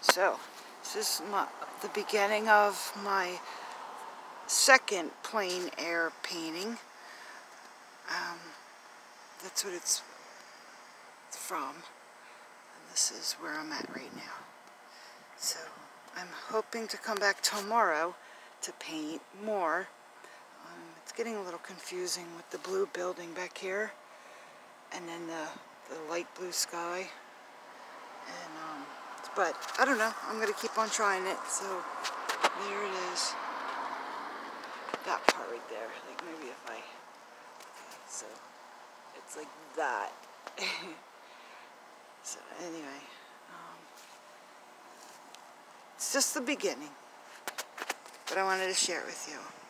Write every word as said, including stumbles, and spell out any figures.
So, this is my, the beginning of my second plein air painting. Um, that's what it's from. And this is where I'm at right now. So, I'm hoping to come back tomorrow to paint more. Um, it's getting a little confusing with the blue building back here. And then the, the light blue sky. And, um, but, I don't know. I'm going to keep on trying it. So, there it is. That part right there. Like, maybe if I... Okay, so, it's like that. So, anyway. Um, it's just the beginning. But I wanted to share it with you.